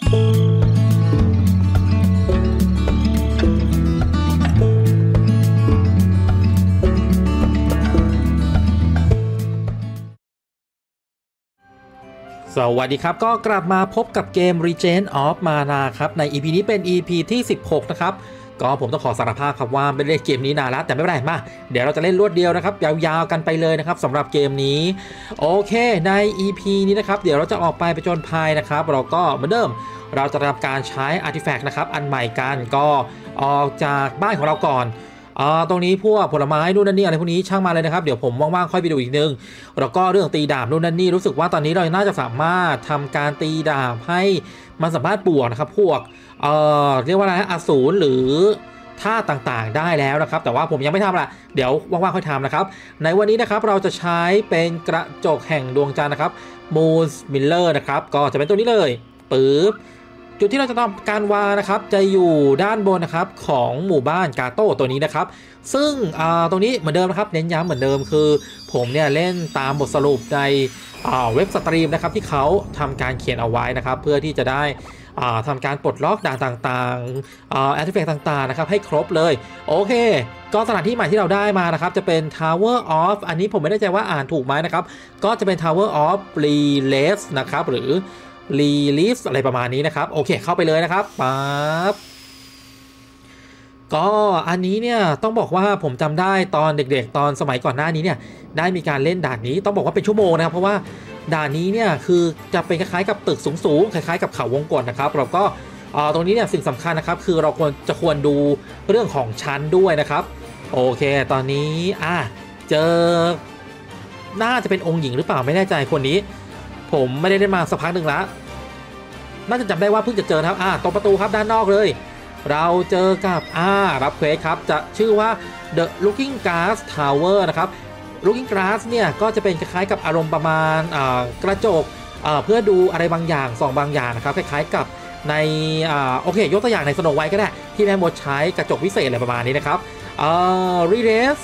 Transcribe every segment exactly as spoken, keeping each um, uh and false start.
สวัสดีครับก็กลับมาพบกับเกม Legend of Mana ครับใน อี พี นี้เป็น อี พี ที่สิบหกนะครับก็ผมต้องขอสารภาพครับว่าไม่ได้เล่นเกมนี้นานแล้วแต่ไม่เป็นไรมาเดี๋ยวเราจะเล่นรวดเดียวนะครับยาวๆกันไปเลยนะครับสำหรับเกมนี้โอเคใน อี พี นี้นะครับเดี๋ยวเราจะออกไปไปจนภัยนะครับเราก็เหมือนเดิมเราจะทำการใช้อาร์ติแฟกต์นะครับอันใหม่กันก็ออกจากบ้านของเราก่อนอ่าตรงนี้พวกผลไม้นู่นนั่นนี่อะไรพวกนี้ช่างมาเลยนะครับเดี๋ยวผมว่างๆค่อยไปดูอีกนึงแล้วก็เรื่องตีดาบนู่นนั่นนี่รู้สึกว่าตอนนี้เราน่าจะสามารถทำการตีดาบให้มันสามารถบวกนะครับพวกเอ่อเรียกว่าอะไรอสูรหรือท่าต่างๆได้แล้วนะครับแต่ว่าผมยังไม่ทำละเดี๋ยวว่างๆค่อยทำนะครับในวันนี้นะครับเราจะใช้เป็นกระจกแห่งดวงจันทร์นะครับ Moon Miller นะครับก็จะเป็นตัวนี้เลยปึ๊บจุดที่เราจะทำการวางนะครับจะอยู่ด้านบนนะครับของหมู่บ้านกาโต้ตัวนี้นะครับซึ่งตรงนี้เหมือนเดิมนะครับเน้นย้ำเหมือนเดิมคือผมเนี่ยเล่นตามบทสรุปในเว็บสตรีมนะครับที่เขาทำการเขียนเอาไว้นะครับเพื่อที่จะได้ทำการปลดล็อกด่านต่างๆแอร์ติแฟกต์ต่างๆนะครับให้ครบเลยโอเคก็สถานที่ใหม่ที่เราได้มานะครับจะเป็น Tower of อันนี้ผมไม่แน่ใจว่าอ่านถูกไหมนะครับก็จะเป็น Tower of Release นะครับหรือรีลิสอะไรประมาณนี้นะครับโอเคเข้าไปเลยนะครับปั๊บก็อันนี้เนี่ยต้องบอกว่าผมจำได้ตอนเด็กๆตอนสมัยก่อนหน้านี้เนี่ยได้มีการเล่นด่านนี้ต้องบอกว่าเป็นชั่วโมงนะครับเพราะว่าด่านนี้เนี่ยคือจะเป็นคล้ายๆกับตึกสูงๆคล้ายๆกับเขาวงกตนะครับเราก็ตรงนี้เนี่ยสิ่งสำคัญนะครับคือเราควรจะควรดูเรื่องของชั้นด้วยนะครับโอเคตอนนี้อ่ะเจอน่าจะเป็นองค์หญิงหรือเปล่าไม่แน่ใจคนนี้ผมไม่ได้เล่นมาสักพักหนึ่งแล้วน่าจะจำได้ว่าเพิ่งจะเจอนะครับอ่าตรงประตูครับด้านนอกเลยเราเจอกับอ่ารับเควสครับจะชื่อว่า The Looking Glass Tower นะครับ Looking Glass เนี่ยก็จะเป็นคล้ายๆกับอารมณ์ประมาณอ่ากระจกอ่าเพื่อดูอะไรบางอย่างส่องบางอย่างนะครับคล้ายๆกับในอ่าโอเคยกตัวอย่างในสโนว์ไวท์ก็ได้ที่แม่มดใช้กระจกวิเศษอะไรประมาณนี้นะครับอ่า Redes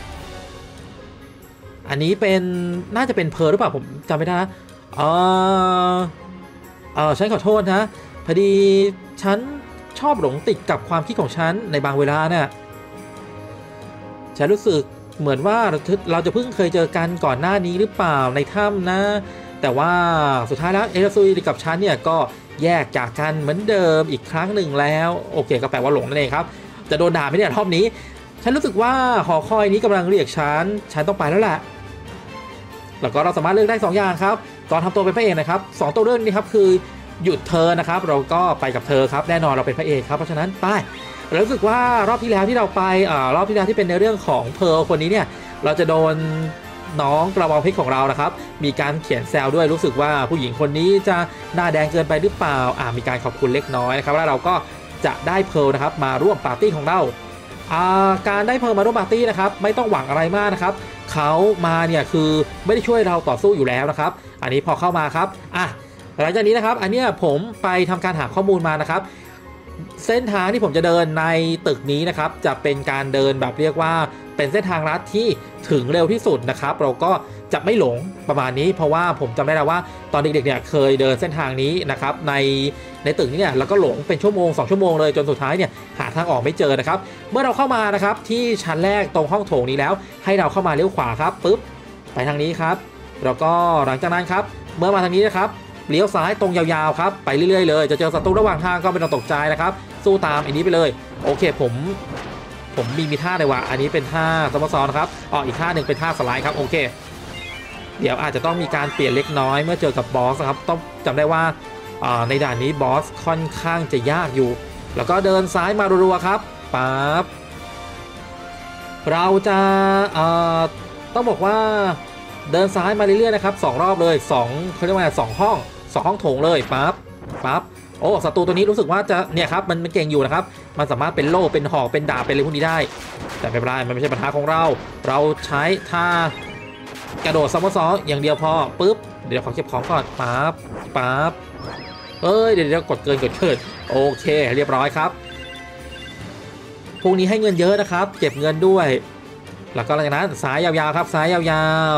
อันนี้เป็นน่าจะเป็นเพอร์หรือเปล่าผมจำไม่ได้นะเออเออฉันขอโทษนะพอดีฉันชอบหลงติดกับความคิดของฉันในบางเวลาเนี่ยฉันรู้สึกเหมือนว่าเราจะเพิ่งเคยเจอกันก่อนหน้านี้หรือเปล่าในถ้ำนะแต่ว่าสุดท้ายแล้วเอลซุยกับฉันเนี่ยก็แยกจากกันเหมือนเดิมอีกครั้งหนึ่งแล้วโอเคก็แปลว่าหลงนั่นเองครับจะโดนด่าไหมเนี่ยรอบนี้ฉันรู้สึกว่าหอคอยนี้กำลังเรียกฉันฉันต้องไปแล้วแหละแล้วก็เราสามารถเลือกได้สองอย่างครับก่อนทำตัวเป็นพระเอกนะครับสองตัวเลือกนี้ครับคือหยุดเธอนะครับเราก็ไปกับเธอครับแน่นอนเราเป็นพระเอกครับเพราะฉะนั้นไปเรารู้สึกว่ารอบที่แล้วที่เราไปอ่ารอบที่แล้วที่เป็นในเรื่องของเพร์ลคนนี้เนี่ยเราจะโดนน้องกระบองเพชรของเรานะครับมีการเขียนแซวด้วยรู้สึกว่าผู้หญิงคนนี้จะหน้าแดงเกินไปหรือเปล่าอ่ามีการขอบคุณเล็กน้อยนะครับแล้วเราก็จะได้เพร์ลนะครับมาร่วมปาร์ตี้ของเราอ่าการได้เพร์ลมาร่วมปาร์ตี้นะครับไม่ต้องหวังอะไรมากนะครับเขามาเนี่ยคือไม่ได้ช่วยเราต่อสู้อยู่แล้วนะครับอันนี้พอเข้ามาครับอ่ะหลังจากนี้นะครับอันนี้ผมไปทำการหาข้อมูลมานะครับเส้นทางที่ผมจะเดินในตึกนี้นะครับจะเป็นการเดินแบบเรียกว่าเป็นเส้นทางลัดที่ถึงเร็วที่สุดนะครับเราก็จะไม่หลงประมาณนี้เพราะว่าผมจำได้แล้วว่าตอนเด็กๆเนี่ยเคยเดินเส้นทางนี้นะครับในในตึกนี้เนี่ยแล้วก็หลงเป็นชั่วโมงสองชั่วโมงเลยจนสุดท้ายเนี่ยหาทางออกไม่เจอนะครับเมื่อเราเข้ามานะครับที่ชั้นแรกตรงห้องโถงนี้แล้วให้เราเข้ามาเลี้ยวขวาครับปึ๊บไปทางนี้ครับแล้วก็หลังจากนั้นครับเมื่อมาทางนี้นะครับเลี้ยวซ้ายตรงยาวๆครับไปเรื่อยๆเลยจะเจอศัตรูระหว่างทางก็ไม่ต้องตกใจนะครับสู้ตามอันนี้ไปเลยโอเคผมผมมีมีท่าเลยว่ะอันนี้เป็นท่าซัมเมอร์ซอนนะครับอ๋ออีกท่าหนึ่งเป็นท่าสไลด์ครับโอเคเดี๋ยวอาจจะต้องมีการเปลี่ยนเล็กน้อยเมื่อเจอกับบอสครับต้องจำได้ว่าในด่านนี้บอสค่อนข้างจะยากอยู่แล้วก็เดินซ้ายมารัวๆครับปั๊บเราจะต้องบอกว่าเดินซ้ายมาเรื่อยๆนะครับสองรอบเลยสองเขาเรียกว่าสองห้องสองห้องโถงเลยปั๊บปั๊บโอ้ศัตรูตัวนี้รู้สึกว่าจะเนี่ยครับมันมันเก่งอยู่นะครับมันสามารถเป็นโล่เป็นหอกเป็นดาบเป็นอะไรพวกนี้ได้แต่ไม่เป็นไรมันไม่ใช่ปัญหาของเราเราใช้ท่ากระโดดซัมเมอร์ซอลอย่างเดียวพอปุ๊บเดี๋ยวขอเก็บของก่อนปั๊บปั๊บเอ้ยเดี๋ยวเดี๋ยวกดเกินกดเกินโอเคเรียบร้อยครับพวกนี้ให้เงินเยอะนะครับเก็บเงินด้วยแล้วก็หลังจากนั้นซ้ายยาวๆครับซ้ายยาวๆ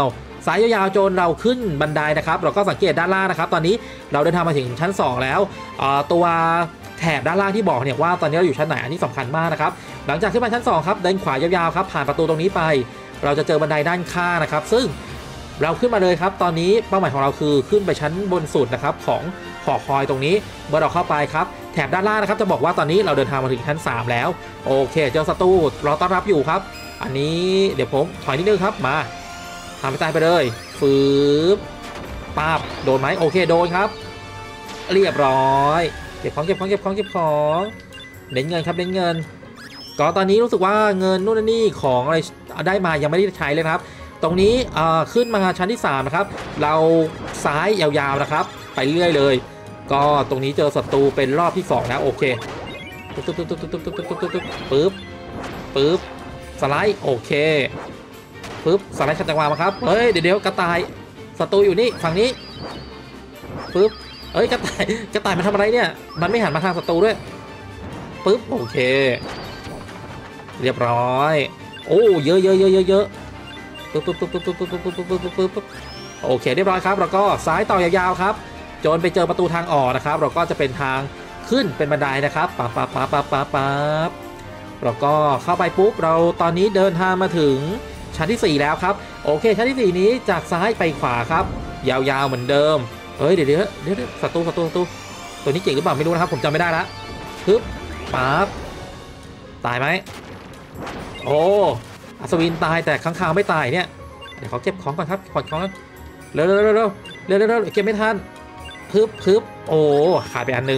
สายยาวๆจนเราขึ้นบันไดนะครับเราก็สังเกตด้านล่างนะครับตอนนี้เราเดินทางมาถึงชั้นสองแล้วตัวแถบด้านล่างที่บอกเนี่ยว่าตอนนี้เราอยู่ชั้นไหนอันนี้สำคัญมากนะครับหลังจากขึ้นมาชั้นสองครับเดินขวายาวๆครับผ่านประตูตรงนี้ไปเราจะเจอบันไดด้านข้างนะครับซึ่งเราขึ้นมาเลยครับตอนนี้เป้าหมายของเราคือขึ้นไปชั้นบนสุดนะครับของหอคอยตรงนี้เมื่อเราเข้าไปครับแถบด้านล่างนะครับจะบอกว่าตอนนี้เราเดินทางมาถึงชั้นสามแล้วโอเคเจอศัตรูรอต้อนรับอยู่ครับอันนี้เดี๋ยวผมถอยนิดนึงครับมาทำไปตายไปเลยฟืบป้าบโดนไหมโอเคโดนครับเรียบร้อยเก็บของเก็บของเก็บของเก็บของเน้นเงินครับเน้นเงินก็ตอนนี้รู้สึกว่าเงินนู่นนี่ของอะไรได้มายังไม่ได้ใช้เลยครับตรงนี้ขึ้นมาชั้นที่สามนะครับเราซ้ายยาวๆนะครับไปเรื่อยเลยก็ตรงนี้เจอศัตรูเป็นรอบที่สองนะโอเคปึ๊บปึ๊บปึ๊บปึ๊บปึ๊บปึ๊บปึ๊บปึ๊บปึ๊บสไลด์โอเคปึ๊บสไลด์ขัดจังหวะมาครับเฮ้ยเดี๋ยวเดี๋ยวกระต่ายศัตรูอยู่นี่ฝั่งนี้ปึ๊บเอ้ยกระต่ายกระต่ายมันทำอะไรเนี่ยมันไม่หันมาทางศัตรูด้วยปึ๊บโอเคเรียบร้อยโอ้เยอะเยอะเยอะเยอะเยอะปึ๊บปึ๊บปึ๊บปึ๊บปึ๊บปึ๊บปึ๊บปึ๊บปึ๊บปึ๊บโอเคเรียบร้อยครับแล้วก็ซ้ายต่อยาวๆครับจนไปเจอประตูทางออกนะครับเราก็จะเป็นทางขึ้นเป็นบันไดนะครับปั๊บปั๊บปั๊บปั๊บปั๊บปั๊บแล้วก็เข้าไปปุ๊บเราตอนนี้เดินทางมาถึงชั้นที่สี่แล้วครับโอเคชั้นที่สี่นี้จากซ้ายไปขวาครับยาวๆเหมือนเดิมเฮ้ยเดี๋ยวเดี๋ยวเดี๋ยวศัตรูศัตรูศัตรูตัวนี้เก่งหรือเปล่าไม่รู้นะครับผมจำไม่ได้ละปึ๊บปั๊บตายไหมโอ้อัศวินตายแต่ค้างคาวไม่ตายเนี่ยเดี๋ยวเขาเก็บของก่อนครับขอของเร็วเร็วเร็วเร็วเร็วเร็วเก็บไม่ทันพึบพึบโอ้ขาดไปอันนึง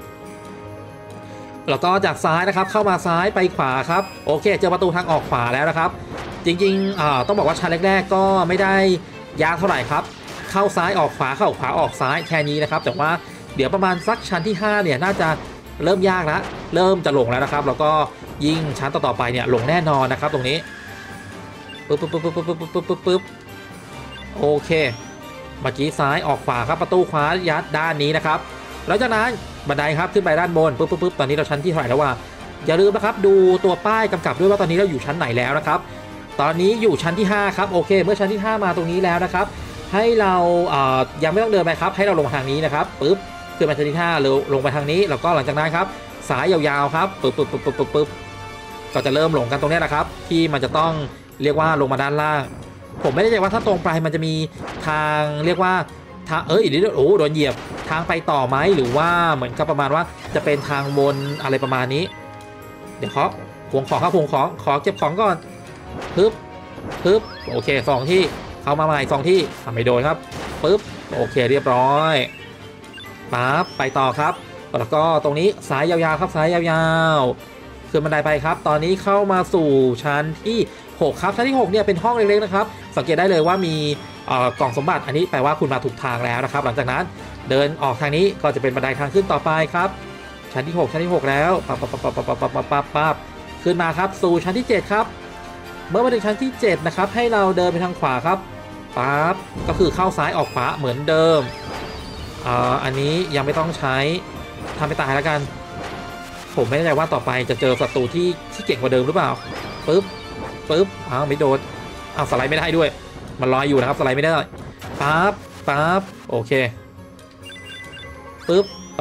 แล้วก็จากซ้ายนะครับเข้ามาซ้ายไปขวาครับโอเคเจอประตูทางออกขวาแล้วนะครับจริงๆอ่าต้องบอกว่าชั้นแรกๆก็ไม่ได้ยากเท่าไหร่ครับเข้าซ้ายออกขวาเข้าขวาออกซ้ายแค่นี้นะครับแต่ว่าเดี๋ยวประมาณสักชั้นที่ห้าเนี่ยน่าจะเริ่มยากแล้วเริ่มจะหลงแล้วนะครับแล้วก็ยิ่งชั้นต่อๆไปเนี่ยหลงแน่นอนนะครับตรงนี้ปึ๊บปึ๊บปึ๊บปึ๊บปึ๊บปึ๊บปึ๊บปึ๊บโอเคเมื่อกี้ซ้ายออกขวาครับประตูขวายัดด้านนี้นะครับแล้วจากนั้นบันไดครับขึ้นไปด้านบนปึ๊บปึ๊บปึ๊บตอนนี้เราชั้นที่เท่าไหร่แล้ววะอย่าลืมนะครับดูตัวป้ายกำกับด้วยว่าตอนนี้เราอยู่ชั้นไหนแล้วนะครับตอนนี้อยู่ชั้นที่ห้าครับโอเคเมื่อชั้นที่ห้ามาตรงนี้แล้วนะครับให้เราเอ่อยังไม่ต้องเดินไปครับให้เราลงมาทางนี้นะครับปึ๊บขึ้นไปชั้นที่ห้าเราลงไปทางนี้แล้วก็หลังจากนั้นครับสายยาวๆครับปึ๊บปึ๊บปึ๊บปึ๊บปึ๊บก็จะเริ่มหลงกันตรงนี้แหละครับที่มันจะต้องเรียกว่าลงมาด้านล่างผมไม่แน่ใจว่าถ้าตรงไปมันจะมีทางเรียกว่าทางเอ้ยเดี๋ยวโอ้โดนเหยียบทางไปต่อไหมหรือว่าเหมือนกับประมาณว่าจะเป็นทางวนอะไรประมาณนี้เดี๋ยวขอหวงของครับหวงของขอเก็บของก่อนปึ๊บปึ๊บโอเคสองที่เข้ามาใหม่สองที่ทำไม่โดนครับปึ๊บโอเคเรียบร้อยปั๊บไปต่อครับแล้วก็ตรงนี้สายยาวๆครับสายยาวๆขึ้นบันไดไปครับตอนนี้เข้ามาสู่ชั้นที่หกครับชั้นที่หกเนี่ยเป็นห้องเล็กๆนะครับสังเกตได้เลยว่ามีกล่องสมบัติอันนี้แปลว่าคุณมาถูกทางแล้วนะครับหลังจากนั้นเดินออกทางนี้ก็จะเป็นบันไดทางขึ้นต่อไปครับชั้นที่หกชั้นที่หกแล้วปั๊บปั๊บปั๊บปั๊บปั๊บปั๊บปั๊บปั๊บขึ้นมาครับสู่ชั้นที่เจ็ดครับเมื่อมาถึงชั้นที่เจ็ดนะครับให้เราเดินไปทางขวาครับปั๊บก็คือเข้าซ้ายออกขวาเหมือนเดิมอ่าอันนี้ยังไม่ต้องใช้ทำไปตายแล้วกันผมไม่แน่ใจว่าต่อไปจะเจอศัตรูที่ที่เก่งกว่าเดิมหรือเปล่าปึ๊บปึ๊บอ้าวไม่โดนอ้าวสไลด์ไม่ได้ด้วยมันลอยอยู่นะครับสไลด์ไม่ได้ปั๊บปั๊บโอเคปึ๊บไป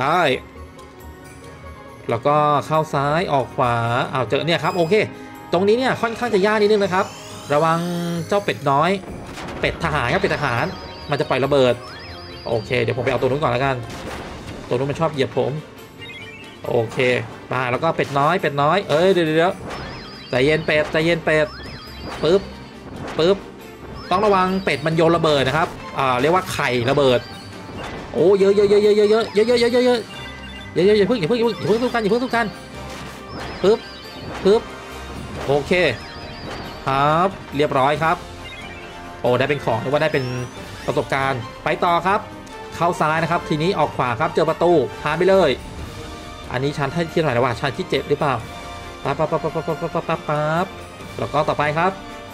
แล้วก็เข้าซ้ายออกขวาอ้าวเจอเนี่ยครับโอเคตรงนี้เนี่ยค่อนข้างจะยากนิดนึงนะครับระวังเจ้าเป็ดน้อยเป็ดทหารครับเป็ดทหารมันจะปล่อยระเบิดโอเคเดี๋ยวผมไปเอาตัวนู้นก่อนแล้วกันตัวนู้นมันชอบเหยียบผมโอเคมาแล้วก็เป็ดน้อยเป็ดน้อยเอ้ยเดี๋ยวเดี๋ยวใจเย็นเป็ดใจเย็นเป็ดปึ๊บปึ๊บต้องระวังเป็ดมันโยนระเบิดนะครับอ่าเรียกว่าไข่ระเบิดโอ้เยอะเยอะเยอะเยอะเยอะเยอะเยอะเยอะเยอะเยอะเยอะเยอะเยอะอย่าเพิ่งอย่าเพิ่งอย่าเพิ่งอย่าเพิ่งสู้กันอย่าเพิ่งสู้กันปึ๊บปึ๊บโอเคครับเรียบร้อยครับโอ้ได้เป็นของหรือว่าได้เป็นประสบการณ์ไปต่อครับเข้าซ้ายนะครับทีนี้ออกขวาครับเจอประตูผ่านไปเลยอันนี้ชั้นที่เท่าไหร่แล้ววะชั้นที่เจ็ดหรือเปล่าปั๊บปั๊บปั๊บปั๊บปั๊บปั๊บปั๊บปั๊บแล้วก็ต่อไปครับ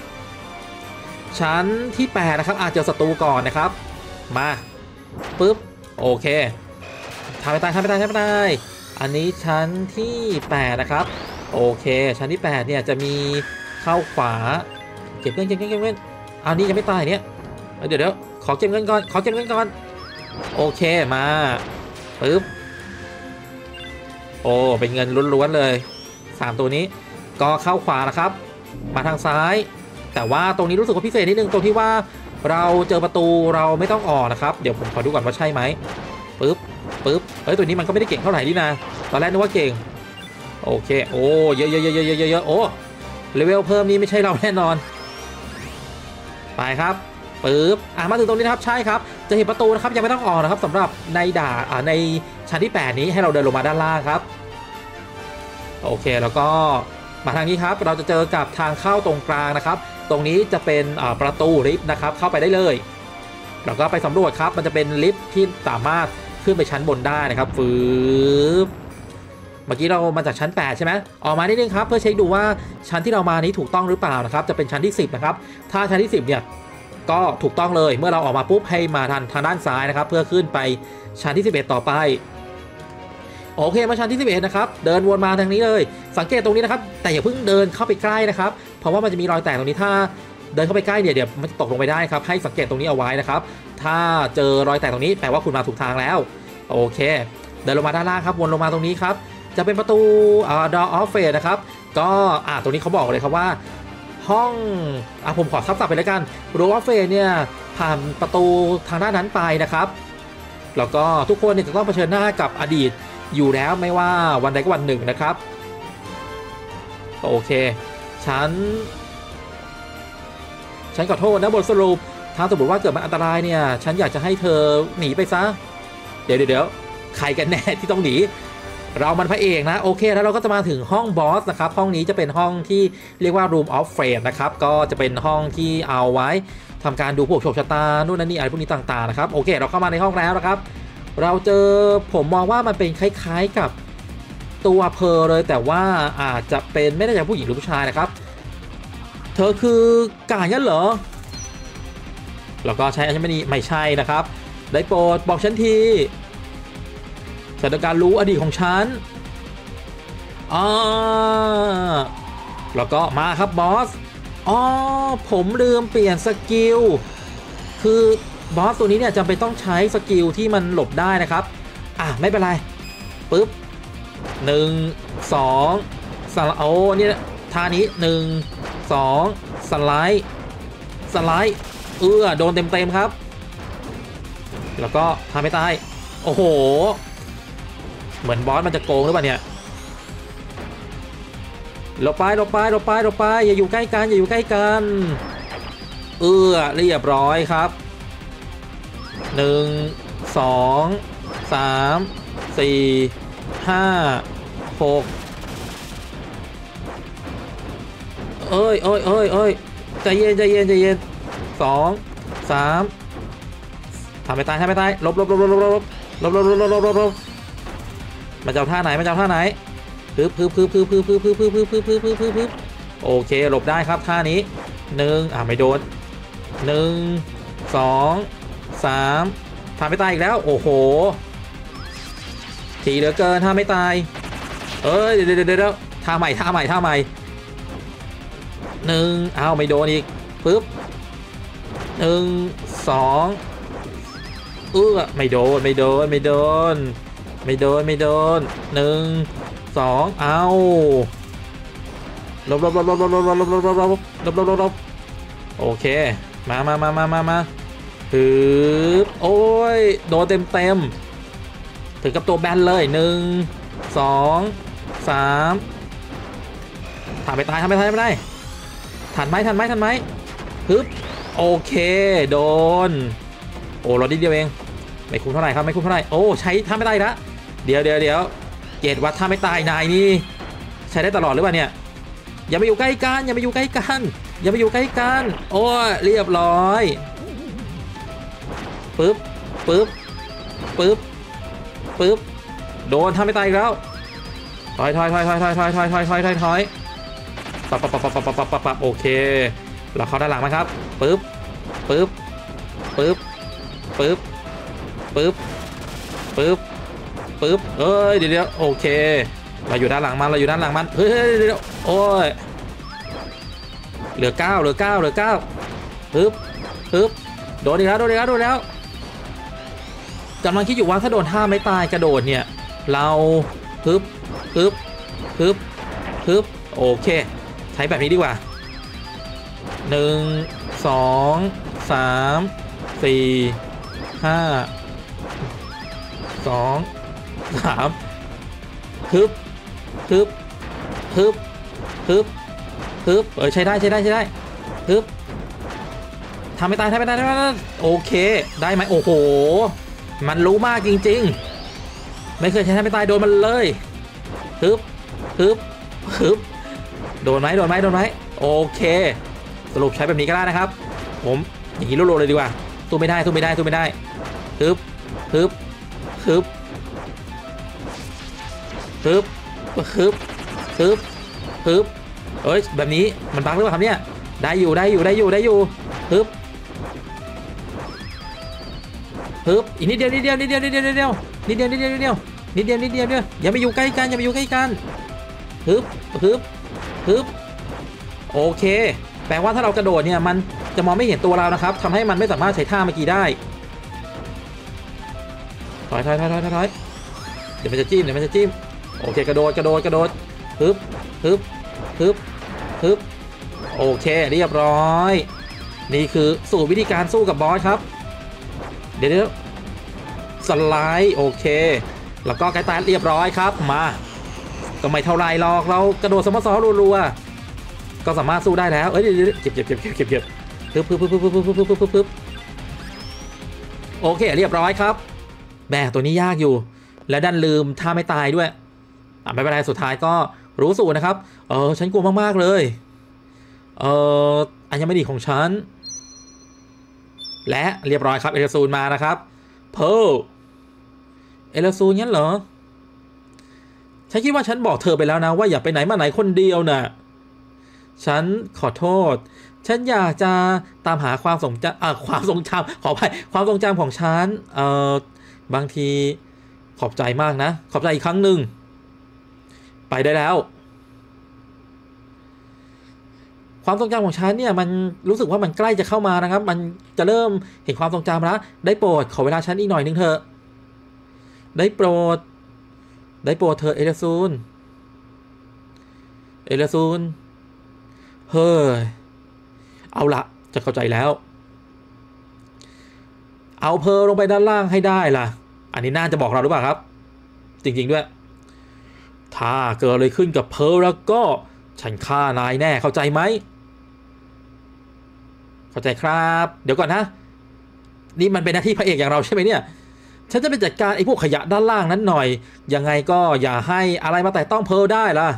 ชั้นที่แปดนะครับอาจเจอศัตรูก่อนนะครับมาปึ๊บโอเคทำไปตายทำไปตายทำไปตายอันนี้ชั้นที่แปดนะครับโอเคชั้นที่แปดเนี่ยจะมีเข้าขวาเก็บเงินเก็บเงินเก็บเงินอันนี้ยังไม่ตายเนี่ยเดี๋ยวเดี๋ยวขอเก็บเงินก่อนขอเก็บเงินก่อนโอเคมาปึ๊บโอ้เป็นเงินล้วนๆเลยสามตัวนี้ก็เข้าขวานะครับมาทางซ้ายแต่ว่าตรงนี้รู้สึกว่าพิเศษนิดนึงตรงที่ว่าเราเจอประตูเราไม่ต้องออกนะครับเดี๋ยวผมขอดูก่อนว่าใช่ไหมปึ๊บปึ๊บเอ้ยตัวนี้มันก็ไม่ได้เก่งเท่าไหร่นี่นะตอนแรกนึกว่าเก่งโอเคโอ้เยอะเยอะเยอะเยอะเยอะโอ้เลเวลเพิ่มนี่ไม่ใช่เราแน่นอนไปครับปึ๊บอ่ะมาถึงตรงนี้นะครับใช่ครับจะเห็นประตูนะครับยังไม่ต้องออกนะครับสำหรับในด่าอ่าในชั้นที่แปดนี้ให้เราเดินลงมาด้านล่างครับโอเคแล้วก็มาทางนี้ครับเราจะเจอกับทางเข้าตรงกลางนะครับตรงนี้จะเป็นประตูลิฟต์นะครับเข้าไปได้เลยแล้วก็ไปสำรวจครับมันจะเป็นลิฟต์ที่สามารถขึ้นไปชั้นบนได้นะครับฟืบเมื่อกี้เรามาจากชั้นแปดใช่ไหมออกมานิดนึงครับเพื่อเช็คดูว่าชั้นที่เรามานี้ถูกต้องหรือเปล่านะครับจะเป็นชั้นที่สิบนะครับถ้าชั้นที่สิบเนี่ยก็ถูกต้องเลยเมื่อเราออกมาปุ๊บให้มาทางทางด้านซ้ายนะครับเพื่อขึ้นไปชั้นที่สิบเอ็ดต่อไปโอเคมาชั้นที่สิบเอ็ดนะครับเดินวนมาทางนี้เลยสังเกตตรงนี้นะครับแต่อย่าเพิ่งเดินเข้าไปใกล้นะครับเพราะว่ามันจะมีรอยแตกตรงนี้ถ้าเดินเข้าไปใกล้เนี่ยเดี๋ยวมันจะตกลงไปได้ครับให้สังเกตตรงนี้เอาไว้นะครับถ้าเจอรอยแตกตรงนี้แปลว่าคุณมาถูกทางแล้วโอเคเดินลงมาด้านล่างครับวนลงมาตรงนี้ครับจะเป็นประตูอ่า door of fate นะครับก็อ่าตรงนี้เขาบอกเลยครับว่าห้องอ่ะผมขอซับศัพท์ไปแล้วกัน door of fate เนี่ยผ่านประตูทางด้านนั้นไปนะครับแล้วก็ทุกคนเนี่ยจะต้องเผชิญหน้ากับอดีตอยู่แล้วไม่ว่าวันใดก็วันหนึ่งนะครับโอเคฉันฉันขอโทษนะบทสรุปถ้าสมมติว่าเกิดมันอันตรายเนี่ยฉันอยากจะให้เธอหนีไปซะเดี๋ยวเดี๋ยวใครกันแน่ที่ต้องหนีเรามันพระเอกนะโอเคแล้วเราก็จะมาถึงห้องบอสนะครับห้องนี้จะเป็นห้องที่เรียกว่า room of fate นะครับก็จะเป็นห้องที่เอาไว้ทำการดูพวกโชคชะตานู่นนั่นนี่อะไรพวกนี้ต่างๆนะครับโอเคเราเข้ามาในห้องแล้วนะครับเราเจอผมมองว่ามันเป็นคล้ายๆกับตัวเพอเลยแต่ว่าอาจจะเป็นไม่ได้จากผู้หญิงหรือผู้ชายนะครับเธอคือกายันเหรอแล้วก็ใช้อัญมณีไม่ใช่นะครับได้โปรดบอกฉันทีฉันต้องการรู้อดีตของฉันอ่าแล้วก็มาครับบอสอ๋อผมลืมเปลี่ยนสกิลคือบอสตัวนี้เนี่ยจำเป็นต้องใช้สกิลที่มันหลบได้นะครับอ่ะไม่เป็นไรปึ๊บหนึ่งสองสไลด์โอ้นี่ท่านี้หนึ่งสองสไลด์สไลด์เอื้อโดนเต็มๆครับแล้วก็ทำไม่ตายโอ้โหเหมือนบอสมันจะโกงหรือเปล่าเนี่ยหลบไปหลบไปหลบไปหลบไปอย่าอยู่ใกล้กันอย่าอยู่ใกล้กันเอื้อเรียบร้อยครับหนึ่งสองสามสี่ห้าหกเอ้ยเอ้ยเอ้ยเอ้ยใจเย็นใจเย็นใจเย็นสองสามทำไม่ตายทำไม่ตายลบลบลบลบลบลบลบลบลบลบลบลบมันจะเอาท่าไหนมันจะเอาท่าไหนพึบพึบพึบพึบพึบพึบพึบพึบพึบพึบพึบพึบพึบพึบโอเคหลบได้ครับท่านี้หนึ่งอ่าไม่โดนหนึ่งสองสามทำไม่ตายอีกแล้วโอ้โหทีเหลือเกินท่าไม่ตายเอ้ยเดี๋ยวเดี๋ยวเดี๋ยวท่าใหม่ท่าใหม่ท่าใหม่หนึ่งอ้าวไม่โดนอีกปึ๊บหนึ่งสองเออไม่โดนไม่โดนไม่โดนไม่โดนไม่โดนหนึ่งสองเอาลบลบลบลบลบลบลบลบลบลบลบลบลบลบโอเคมามามามามามาปึ๊บโอ้ยโดนเต็มเต็มถึงกับตัวแบนเลยหนึ่งสองสามทำไปตายทำไปตายไม่ได้ทันไหมทันไหมทันไหมปึ๊บโอเคโดนโอ้รถนิดเดียวเองไม่คุ้มเท่าไหร่ครับไม่คุ้มเท่าไหร่โอ้ใช้ท่าไม่ได้ละเดี๋ยวเดี๋ยวเดี๋ยวเกตวัดท่าไม่ตายนายนี่ใช้ได้ตลอดหรือเปล่าเนี่ยอย่าไปอยู่ใกล้กันอย่าไปอยู่ใกล้กันอย่าไปอยู่ใกล้กันโอ้เรียบร้อยปึ๊บปึ๊บปึ๊บปึ๊บโดนท่าไม่ตายอีกแล้วถอยถอยถอยถอยถอยถอยถอยถอยถอยถอยถอยปับปับปับปับปับปับปับปับโอเคเราเข้าด้านหลังมั้งครับปึ๊บปึ๊บปึ๊บปึ๊บปึ๊บปึ๊บปึ๊บเอ้ยเดี๋ยวเดี๋ยวโอเคเราอยู่ด้านหลังมันเราอยู่ด้านหลังมันเฮ้ยเดี๋ยวโอ้ยเหลือเก้าเหลือเก้าเหลือเก้าปึ๊บปึ๊บโดนอีกแล้วโดนอีกแล้วโดนแล้วกำลังคิดอยู่ว่าถ้าโดนท่าไม่ตายกระโดดเนี่ยเราฮึบฮึบฮึบฮึบโอเคใช้แบบนี้ดีกว่าหนึ่งสองสามสี่ห้าสองสามฮึบฮึบฮึบฮึบฮึบเออใช้ได้ใช้ได้ใช้ได้ฮึบทำไม่ตายทำไม่ตายทำไม่ตายโอเคได้ไหมโอ้โหมันรู้มากจริงๆไม่เคยใช้ทำไม่ตายโดนมันเลยฮึบฮึบฮึบโดนไหมโดนไหมโดนไหมโอเคสรุปใช้แบบนี้ก็ได้นะครับผมอย่างนี้โลดเลยดีกว่าสู้ไม่ได้สู้ไม่ได้สู้ไม่ได้ฮึบฮึบฮึบฮึบฮึบฮึบฮึบเอ้ยแบบนี้มันบั๊กหรือเปล่าครับเนี่ยได้อยู่ได้อยู่ได้อยู่ได้อยู่ฮึบฮึบอีกนิดเดียวนิดเดียวนิดเดียวนิดเดียวนิดเดียวนิดเดียวนิดเดียวนิดเดียวนิดเดียวนิดเดียวเนี่ยอย่าไปอยู่ใกล้กันอย่าไปอยู่ใกล้กันฮึบฮึบฮึบโอเคแปลว่าถ้าเรากระโดดเนี่ยมันจะมองไม่เห็นตัวเรานะครับทำให้มันไม่สามารถใช้ท่าเมื่อกี้ได้ถอยถอยถอยถอยถอยเดี๋ยวมันจะจิ้มเดี๋ยวมันจะจิ้มโอเคกระโดดกระโดดกระโดดฮึบฮึบฮึบฮึบโอเคเรียบร้อยนี่คือสูตรวิธีการสู้กับบอสครับเดี๋ยวสไลด์โอเคแล้วก็ไกด์ตายเรียบร้อยครับมาก็ไม่เท่าไรหรอกเรากระโดดสมอซอรัวๆก็สามารถสู้ได้แล้วเอ้ยเก็บเก็บเก็บเก็บเก็บเก็บฮึบฮึบฮึบฮึบฮึบฮึบฮึบฮึบฮึบโอเคเรียบร้อยครับแม่ตัวนี้ยากอยู่และดันลืมท่าไม่ตายด้วยอ่ะไม่เป็นไรสุดท้ายก็รู้สูตรนะครับเออฉันกลัวมากๆเลยเอออัญมณีของฉันและเรียบร้อยครับเอลซูนมานะครับเพลเอลซูนงั้นเหรอฉันคิดว่าฉันบอกเธอไปแล้วนะว่าอย่าไปไหนมาไหนคนเดียวน่ะฉันขอโทษฉันอยากจะตามหาความทรงจำอ่าความทรงจำขออภัยความทรงจำของฉันเอ่อบางทีขอบใจมากนะขอบใจอีกครั้งหนึ่งไปได้แล้วความทรงจำของฉันเนี่ยมันรู้สึกว่ามันใกล้จะเข้ามานะครับมันจะเริ่มเห็นความทรงจำแล้วได้โปรดขอเวลาฉันอีกหน่อยนึงเถอะได้โปรดได้โปรดเธอเอลซูนเอลซูนเฮ้ยเอาละจะเข้าใจแล้วเอาเพลลงไปด้านล่างให้ได้ล่ะอันนี้น่าจะบอกเราหรือเปล่าครับจริงๆด้วยถ้าเกิดอะไรขึ้นกับเพลแล้วก็ฉันฆ่านายแน่เข้าใจไหมเข้าใจครับเดี๋ยวก่อนนะนี่มันเป็นหน้าที่พระเอกอย่างเราใช่ไหมเนี่ยฉันจะไปจัดการไอ้พวกขยะด้านล่างนั้นหน่อยยังไงก็อย่าให้อะไรมาแตะต้องเพลได้ล่ะ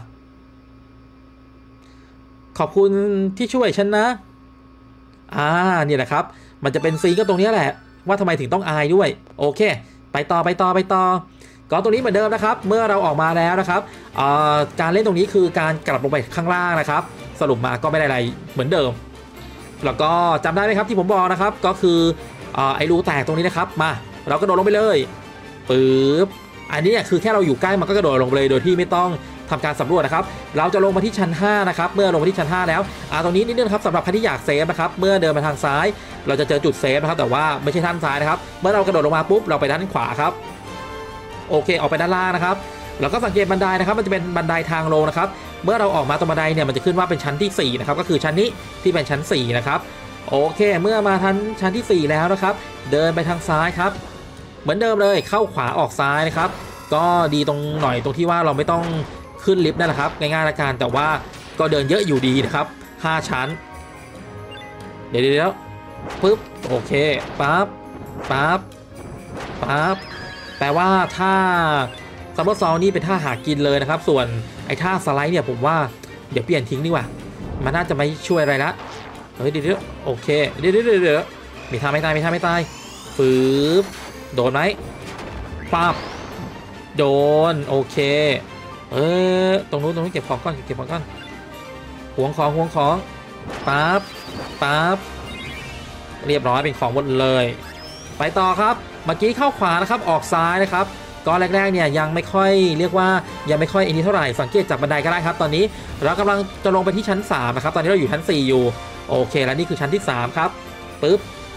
ขอบคุณที่ช่วยฉันนะอ่านี่แหละครับมันจะเป็นซีก็ตรงนี้แหละว่าทำไมถึงต้องอายด้วยโอเคไปต่อไปต่อไปต่อก็ตรงนี้เหมือนเดิมนะครับเมื่อเราออกมาแล้วนะครับการเล่นตรงนี้คือการกลับลงไปข้างล่างนะครับสรุปมาก็ไม่ได้อะไรเหมือนเดิมแล้วก็จำได้ไหมครับที่ผมบอกนะครับก็คือไอ้รูแตกตรงนี้นะครับมาเรากระโดดลงไปเลยปึ๊บอันนี้เนี่ยคือแค่เราอยู่ใกล้มันก็กระโดดลงไปเลยโดยที่ไม่ต้องทำการสำรวจนะครับเราจะลงมาที่ชั้นห้านะครับเมื่อลงมาที่ชั้นห้าแล้วอ่าตรงนี้นิดนึงครับสำหรับใครที่อยากเซฟนะครับเมื่อเดินมาทางซ้ายเราจะเจอจุดเซฟนะครับแต่ว่าไม่ใช่ด้านซ้ายนะครับเมื่อเรากระโดดลงมาปุ๊บเราไปด้านขวาครับโอเคออกไปด้านล่างนะครับแล้วก็สังเกตบันไดนะครับมันจะเป็นบันไดทางลงนะครับเมื่อเราออกมาตรงบันไดเนี่ยมันจะขึ้นว่าเป็นชั้นที่สี่นะครับก็คือชั้นนี้ที่เป็นชั้นสี่นะครับโอเคเมื่อมาทันชั้นที่สี่แล้วนะครับเดินไปทางซ้ายครับเหมือนเดิมเลยเข้าขวาออกซ้ายนะครับก็ดีตรงหน่อยตรงที่ว่าเราไม่ต้องขึ้นลิฟต์นั่นแหละครับง่ายๆละกันแต่ว่าก็เดินเยอะอยู่ดีนะครับห้าชั้นเดี๋ยวเดี๋ยวปึ๊บโอเคปั๊บปั๊บปั๊บแปลว่าถ้าซัมเมอร์ซอลนี่เป็นท่าหากินเลยนะครับส่วนไอ้ท่าสไลด์เนี่ยผมว่าเดี๋ยวเปลี่ยนทิ้งดีกว่ามันน่าจะไม่ช่วยอะไรละเฮ้ยเดี๋ยวโอเคเดี๋ยวเดี๋ยวเดี๋ยวมีท่าไม่ตายมีท่าไม่ตายปึ๊บโดนไหมปั๊บโดนโอเคเออตรงนู้นตรงนู้นเก็บของก่อนเก็บของก่อนห่วงของห่วงของปั๊บปั๊บเรียบร้อยเป็นของหมดเลยไปต่อครับเมื่อกี้เข้าขวานะครับออกซ้ายนะครับก็แรกๆเนี่ยยังไม่ค่อยเรียกว่ายังไม่ค่อยอันนี้เท่าไหร่สังเกตจากบันไดก็ได้ครับตอนนี้เรากำลังจะลงไปที่ชั้นสามนะครับตอนนี้เราอยู่ชั้นสี่อยู่โอเคแล้วนี่คือชั้นที่สามครับปึ๊บ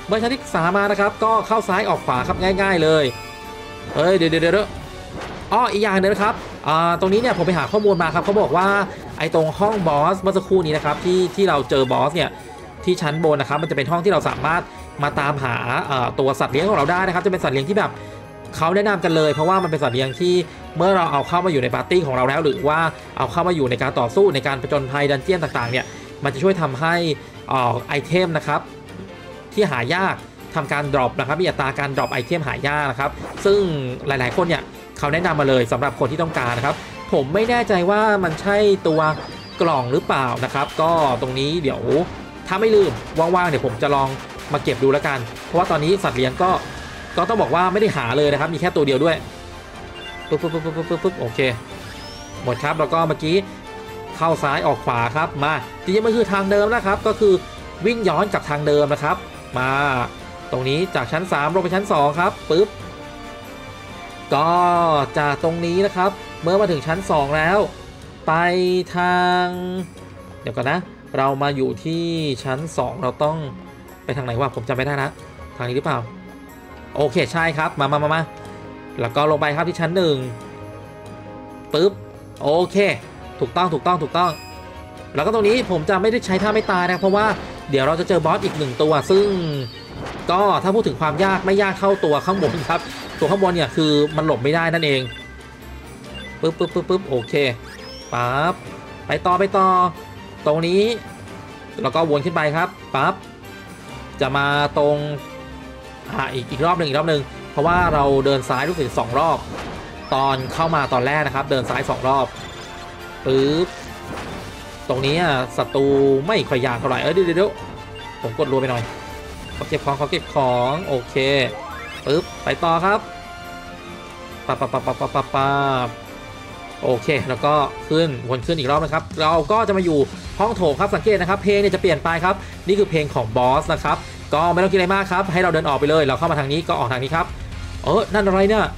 เมื่อชั้นที่สามมานะครับก็เข้าซ้ายออกขวาครับง่ายๆเลยเฮ้ยเดี๋ยวเดี๋ยวเดี๋ยวอ้ออีกอย่างนึงนะครับอ่าตรงนี้เนี่ยผมไปหาข้อมูลมาครับเขาบอกว่าไอ้ตรงห้องบอสเมื่อสักครู่นี้นะครับที่ที่เราเจอบอสเนี่ยที่ชั้นบนนะครับมันจะเป็นห้องที่เราสามารถมาตามหาตัวสัตว์เลี้ยงของเราได้นะครับจะเป็นสัตว์เลี้ยงที่แบบเขาแนะนำกันเลยเพราะว่ามันเป็นสัตว์เลี้ยงที่เมื่อเราเอาเข้ามาอยู่ในปาร์ตี้ของเราแล้วหรือว่าเอาเข้ามาอยู่ในการต่อสู้ในการผจญภัยดันเจี้ยนต่างๆเนี่ยมันจะช่วยทำให้ไอเทมนะครับที่หายากทำการดรอปนะครับมีอัตราการดรอปไอเทมหายากนะครับซึ่งหลายๆคนเนี่ยเขาแนะนำมาเลยสำหรับคนที่ต้องการนะครับผมไม่แน่ใจว่ามันใช่ตัวกล่องหรือเปล่านะครับก็ตรงนี้เดี๋ยวถ้าไม่ลืมว่างๆเดี๋ยวผมจะลองมาเก็บดูแล้วกันเพราะว่าตอนนี้สัตว์เลี้ยงก็ก็ต้องบอกว่าไม่ได้หาเลยนะครับมีแค่ตัวเดียวด้วยปึ๊บปึ๊บปึ๊บปึ๊บปึ๊บปึ๊บโอเคหมดครับแล้วก็เมื่อกี้เข้าซ้ายออกขวาครับมาจริงๆมันคือทางเดิมนะครับก็คือวิ่งย้อนกับทางเดิมนะครับมาตรงนี้จากชั้นสามลงไปชั้นสองครับปึ๊บก็จากตรงนี้นะครับเมื่อมาถึงชั้นสองแล้วไปทางเดี๋ยวก่อนนะเรามาอยู่ที่ชั้นสองเราต้องไปทางไหนวะผมจำไม่ได้นะทางนี้หรือเปล่าโอเคใช่ครับมามามามาแล้วก็ลงไปครับที่ชั้นหนึ่งปึ๊บโอเคถูกต้องถูกต้องถูกต้องแล้วก็ตรงนี้ผมจะไม่ได้ใช้ท่าไม่ตายนะเพราะว่าเดี๋ยวเราจะเจอบอสอีกหนึ่งตัวซึ่งก็ถ้าพูดถึงความยากไม่ยากเท่าตัวข้างบนครับตัวข้างบนเนี่ยคือมันหลบไม่ได้นั่นเองปึ๊บปึ๊บปึ๊บปึ๊บโอเคปั๊บไปต่อไปต่อตรงนี้แล้วก็วนขึ้นไปครับปั๊บจะมาตรงอ่าอีกอีกรอบหนึ่งอีกรอบหนึ่งเพราะว่าเราเดินซ้ายรู้สึกสองรอบตอนเข้ามาตอนแรกนะครับเดินซ้ายสองรอบปึ๊บตรงนี้ศัตรูไม่ค่อยยากเท่าไหร่เออเดี๋ยวเดี๋ยวผมกดรัวไปหน่อยเขาเก็บของเขาเก็บของโอเคปึ๊บไปต่อครับปั๊บปั๊บปั๊บปั๊บปั๊บปั๊บโอเคแล้วก็ขึ้นวนขึ้นอีกรอบนะครับเราก็จะมาอยู่ห้องโถงครับสังเกตนะครับเพลงเนี่ยจะเปลี่ยนไปครับนี่คือเพลงของบอสนะครับก็ไม่ต้องคิดอะไรมากครับให้เราเดินออกไปเลยเราเข้ามาทางนี้ก็ออกทางนี้ครับเออนั่นอะไรเนี่ย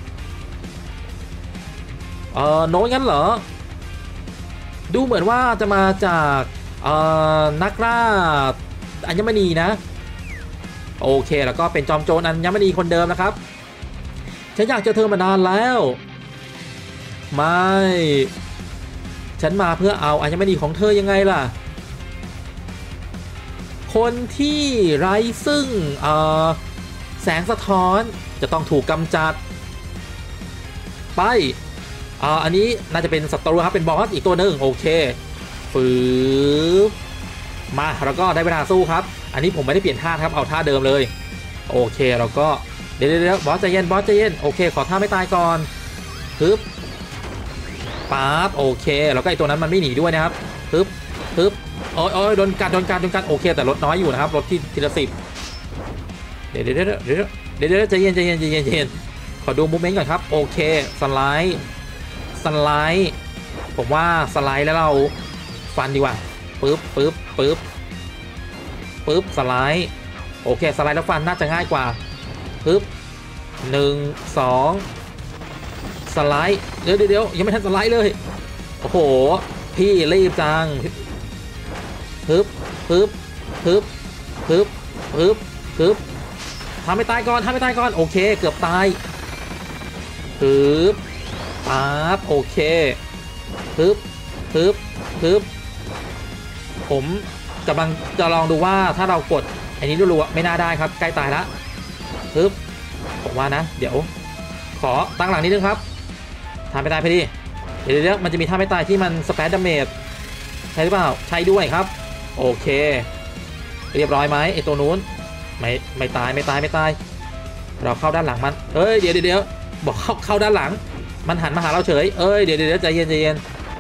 เออโน้ตงั้นเหรอดูเหมือนว่าจะมาจากเอ่อนักล่าอัญมณีนะโอเคแล้วก็เป็นจอมโจรอัญมณีคนเดิมนะครับฉันอยากเจอเธอมานานแล้วไม่ฉันมาเพื่อเอาอัญมณีของเธอยังไงล่ะคนที่ไร้ซึ่งเอ่อแสงสะท้อนจะต้องถูกกำจัดไปอ่าอันนี้น่าจะเป็นศัตรูครับเป็นบอสอีกตัวหนึ่งโอเคฝืบมาแล้วก็ได้เวลาสู้ครับอันนี้ผมไม่ได้เปลี่ยนท่าครับเอาท่าเดิมเลยโอเคเราก็เดี๋ยวเดี๋ยวบอสใจเย็นบอสใจเย็นโอเคขอท่าไม่ตายก่อนปึ๊บปั๊บโอเคแล้วก็ไอตัวนั้นมันไม่หนีด้วยนะครับปึ๊บปึ๊บโอ้ยโอ้ยโดนกัดโดนกัดโดนกัดโอเคแต่ลดน้อยอยู่นะครับลดที่ทีละสิบเดี๋ยวเดี๋ยวเดี๋ยวเดี๋ยวเดี๋ยวใจเย็นใจเย็นใจเย็นใจเย็นขอดูมูฟเมนต์ก่อนครับโอเคสไลด์สไลด์ผมว่าสไลด์แล้วเราฟันดีกว่าปึ๊บปึ๊บปึ๊บปึ๊บสไลด์โอเคสไลด์แล้วฟันน่าจะง่ายกว่าปึ๊บหนึ่งสองสไลด์เดี๋ยวเดี๋ยวยังไม่ทันสไลด์เลยโอ้โหพี่รีบจังปึ๊บปึ๊บปึ๊บปึ๊บปึ๊บปึ๊บทำไม่ตายก่อนทำไม่ตายก่อนโอเคเกือบตายปึ๊บปั๊บโอเคปึ๊บปึ๊บปึ๊บผมกำลังจะลองดูว่าถ้าเรากดอันนี้รัวๆไม่น่าได้ครับใกล้ตายแล้วปึ๊บผมว่านะเดี๋ยวขอตั้งหลังนิดนึงครับทำไม่ตายพอดีเดี๋ยวเดี๋ยวมันจะมีท่าไม่ตายที่มันสเปซดาเมจใช่หรือเปล่าใช่ด้วยครับโอเคเรียบร้อยไหมไอตัวนู้นไม่ไม่ตายไม่ตายไม่ตายเราเข้าด้านหลังมันเอ้ยเดี๋ยวเดี๋ยวบอกเข้าเข้าด้านหลังมันหันมาหาเราเฉยเอ้ยเดี๋ยวเดี๋ยวใจเย็นใจเย็น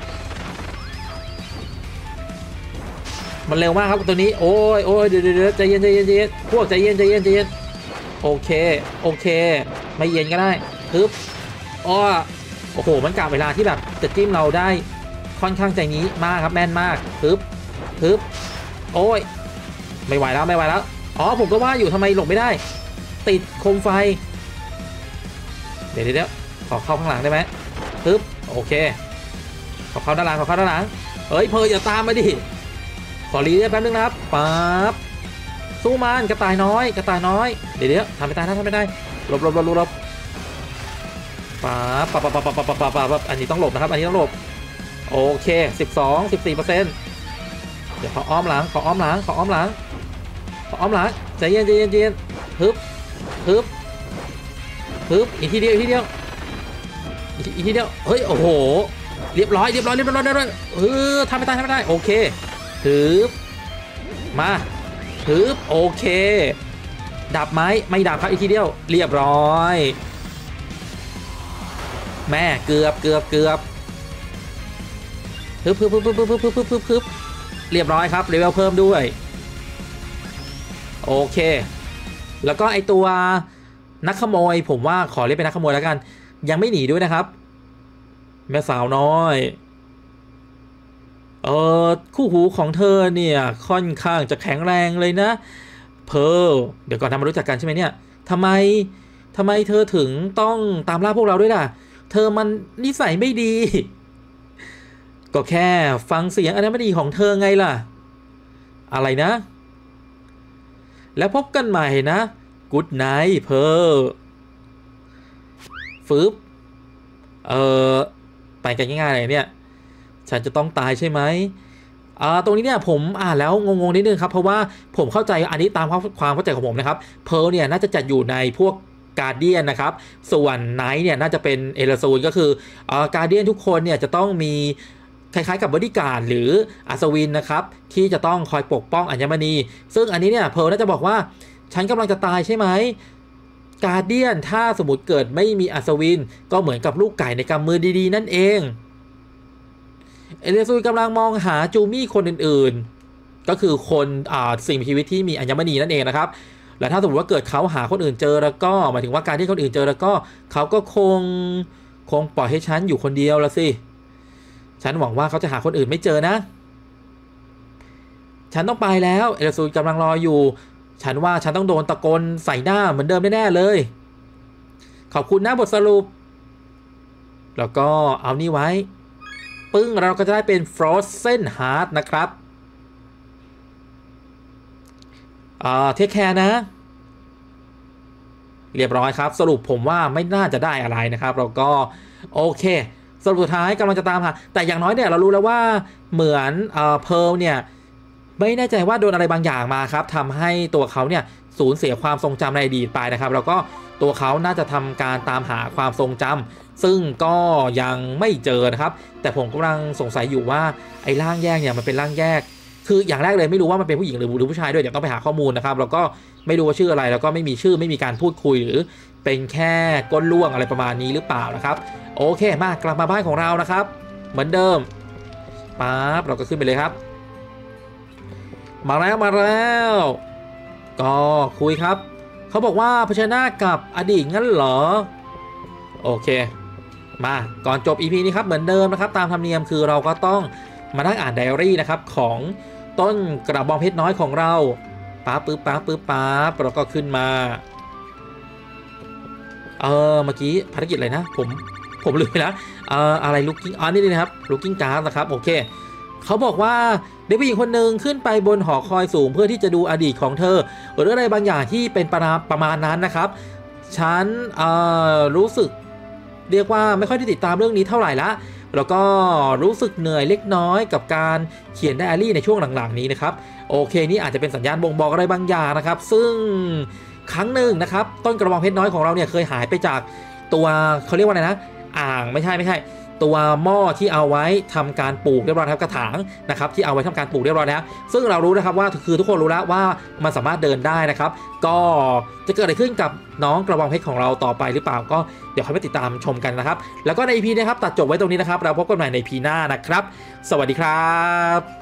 มันเร็วมากครับตัวนี้โอ้ยโอ้ยเดี๋ยวเดี๋ยวใจเย็นใจเย็นใจเย็นพวกใจเย็นใจเย็นใจเย็นโอเคโอเคไม่เย็นก็ได้ปึ๊บอ้อโอ้โหมันกะเวลาที่แบบจะจิ้มเราได้ค่อนข้างใจนี้มากครับแม่นมากปึ๊บปึ๊บโอ้ยไม่ไหวแล้วไม่ไหวแล้วอ๋อผมก็ว่าอยู่ทำไมหลบไม่ได้ติดโคมไฟเดี๋ยวเดี๋ยวขอเข้าข้างหลังได้ไหมปึ๊บโอเคขอเข้าด้านหลังขอเข้าด้านหลังเฮ้ยเพออย่าตามมาดิขอรีได้แป๊บนึงนะครับปั๊บสู้มันกระต่ายน้อยกระต่ายน้อยเดี๋ยวเดี๋ยวทำไม่ได้นะทำไม่ได้หลบหลบหลบหลบป๊าบป๊าบป๊าบป๊าบป๊าบป๊าบป๊าบอันนี้ต้องหลบนะครับอันนี้ต้องหลบโอเคสิบสอง สิบสี่เปอร์เซ็นต์เดี๋ยวขออ้อมหลังขออ้อมหลังขออ้อมหลังขออ้อมหลังใจเย็นใจเย็นใจเย็นฮึบฮึบฮึบอีกทีเดียวอีกทีเดียวอีกทีเดียวเฮ้ยโอ้โหเรียบร้อยเรียบร้อยเรียบร้อยเรียบร้อยเออทำไม่ได้ทำไม่ได้โอเคฮึบมาฮึบโอเคดับไหมไม่ดับครับอีกทีเดียวเรียบร้อยแม่เกือบเกือบเกือบฮึบฮึบฮึบฮึบฮึบฮึบฮึบฮึบฮึบเรียบร้อยครับเลเวลเพิ่มด้วยโอเคแล้วก็ไอตัวนักขโมยผมว่าขอเรียกเป็นนักขโมยแล้วกันยังไม่หนีด้วยนะครับแม่สาวน้อยเออคู่หูของเธอเนี่ยค่อนข้างจะแข็งแรงเลยนะเพร์ลเดี๋ยวก่อนทำมารู้จักกันใช่ไหมเนี่ยทำไมทำไมเธอถึงต้องตามล่าพวกเราด้วยล่ะเธอมันนิสัยไม่ดีก็แค่ฟังเสียงอันนั้นไม่ดีของเธอไงล่ะอะไรนะแล้วพบกันใหม่นะกู๊ดไนท์เพร์ลฟึบเออไปกันง่ายๆเลยเนี่ยฉันจะต้องตายใช่ไหมอ่าตรงนี้เนี่ยผมอ่านแล้วงงๆนิดนึงครับเพราะว่าผมเข้าใจอันนี้ตามความเข้าใจของผมนะครับเพร์ลเนี่ยน่าจะจัดอยู่ในพวกการเดียนนะครับส่วนไนท์เนี่ยน่าจะเป็นเอลซูนก็คืออ่าการเดียนทุกคนเนี่ยจะต้องมีคล้ายๆกับบอดี้การ์ดหรืออัศวินนะครับที่จะต้องคอยปกป้องอัญมณีซึ่งอันนี้เนี่ยเพร์ลน่าจะบอกว่าฉันกำลังจะตายใช่ไหมการเดียนถ้าสมมติเกิดไม่มีอัศวินก็เหมือนกับลูกไก่ในกำมือดีๆนั่นเองเอเลซูนกำลังมองหาจูมี่คนอื่นๆก็คือคนอ่าสิ่งมีชีวิตที่มีอัญมณีนั่นเองนะครับและถ้าสมมติว่าเกิดเขาหาคนอื่นเจอแล้วก็หมายถึงว่าการที่คนอื่นเจอแล้วก็เขาก็คงคงปล่อยให้ฉันอยู่คนเดียวละสิฉันหวังว่าเขาจะหาคนอื่นไม่เจอนะฉันต้องไปแล้วเอเลซูนกำลังรออยู่ฉันว่าฉันต้องโดนตะโกนใส่หน้าเหมือนเดิมแน่ๆเลยขอบคุณนะบทสรุปแล้วก็เอานี่ไว้ปึ้งเราก็จะได้เป็น Frozen Heart นะครับอ่าเทคแคร์นะเรียบร้อยครับสรุปผมว่าไม่น่าจะได้อะไรนะครับเราก็โอเคสรุปสุดท้ายกำลังจะตามหาแต่อย่างน้อยเนี่ยเรารู้แล้วว่าเหมือนเอ่อเพร์ลเนี่ยไม่แน่ใจว่าโดนอะไรบางอย่างมาครับทำให้ตัวเขาเนี่ยสูญเสียความทรงจำในอดีตไปนะครับแล้วก็ตัวเขาน่าจะทำการตามหาความทรงจำซึ่งก็ยังไม่เจอนะครับแต่ผมกำลังสงสัยอยู่ว่าไอ้ร่างแยกเนี่ยมันเป็นร่างแยกคืออย่างแรกเลยไม่รู้ว่ามันเป็นผู้หญิงหรือหรือผู้ชายด้วยเดี๋ยวต้องไปหาข้อมูลนะครับแล้วก็ไม่รู้ว่าชื่ออะไรแล้วก็ไม่มีชื่อไม่มีการพูดคุยหรือเป็นแค่ก้นล่วงอะไรประมาณนี้หรือเปล่านะครับโอเคมากลับมาบ้านของเรานะครับเหมือนเดิมปั๊บเราก็ขึ้นไปเลยครับมาแล้วมาแล้วก็คุยครับเขาบอกว่าเผชิญหน้ากับอดีตงั้นเหรอโอเคมาก่อนจบ อี พี นี้ครับเหมือนเดิมนะครับตามธรรมเนียมคือเราก็ต้องมานั่งอ่านไดอารี่นะครับของต้นกระบองเพชรน้อยของเราป๊าปึ๊บป๊าปึ๊บป๊าบเราก็ขึ้นมาเออเมื่อกี้ภารกิจอะไรนะผมผมลืมไปแล้วเอ่ออะไรลูกกิ้งอ๋อนี่นะครับลูกกิ้งการ์ดนะครับโอเคเขาบอกว่าเด็กผู้หญิงคนหนึ่งขึ้นไปบนหอคอยสูงเพื่อที่จะดูอดีตของเธอหรืออะไรบางอย่างที่เป็นประมาณประมาณนั้นนะครับฉันเอ่อรู้สึกเรียกว่าไม่ค่อยได้ติดตามเรื่องนี้เท่าไหร่ละแล้วก็รู้สึกเหนื่อยเล็กน้อยกับการเขียนไดอารี่ในช่วงหลังๆนี้นะครับโอเคนี่อาจจะเป็นสัญญาณบ่งบอกอะไรบางอย่างนะครับซึ่งครั้งหนึ่งนะครับต้นกระบองเพชรน้อยของเราเนี่ยเคยหายไปจากตัวเขาเรียกว่าอะไรนะอ่างไม่ใช่ไม่ใช่ตัวหม้อที่เอาไว้ทำการปลูกเรียบร้อยครับกระถางนะครับที่เอาไว้ทำการปลูกเรียบร้อยแล้วซึ่งเรารู้นะครับว่าคือทุกคนรู้แล้วว่ามันสามารถเดินได้นะครับก็จะเกิดอะไรขึ้นกับน้องกระบองเพชรของเราต่อไปหรือเปล่าก็เดี๋ยวค่อยไปติดตามชมกันนะครับแล้วก็ใน อี พี นะครับตัดจบไว้ตรงนี้นะครับเราพบกันใหม่ใน อี พี หน้านะครับสวัสดีครับ